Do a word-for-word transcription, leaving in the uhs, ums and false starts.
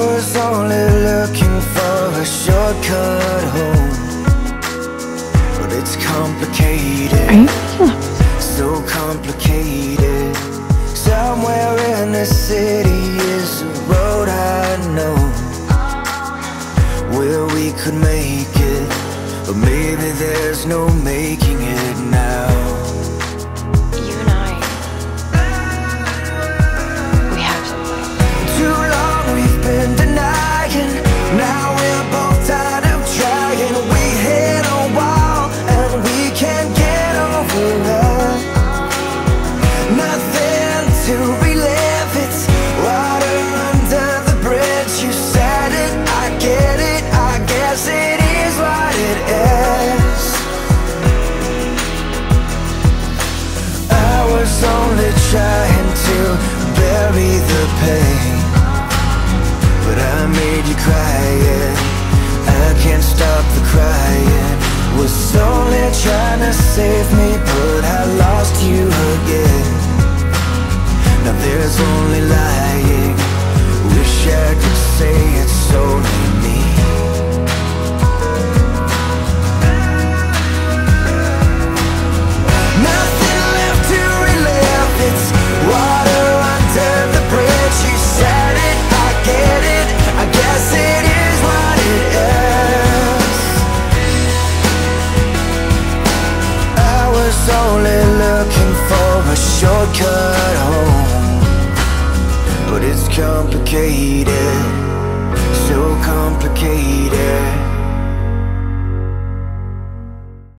was only looking for a shortcut home, but it's complicated. Are you So complicated. Somewhere in the city is a road I know where we could make it, but maybe there's no making it now. You and I, we have something. Too long we've been denying, now we're both tired of trying. We hit a wall and we can't get over it. Nothing to relive, it's water under the bridge. You said it, I get it, I guess it is what it is. I was only trying to bury the pain, but I made you cry, yeah. I can't stop the crying. Was only trying to save me, but I lost you again. Now there's only lying. Wish I could say it's only me. Nothing left to relive, it's water under the bridge. You said it, I get it, I guess it is what it is. I was only looking for a shortcut home, but it's complicated, so complicated.